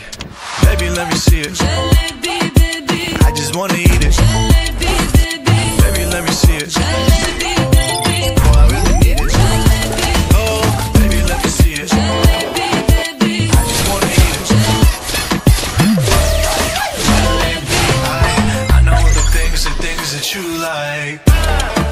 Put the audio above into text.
Baby, let me see it. Jalebi, baby. I just wanna eat it. Jalebi, baby. Baby, let me see it. Jalebi, baby. Oh, I really need it. Jalebi, Oh, baby, let me see it. jalebi, baby. I just wanna eat it. I know the things that you like.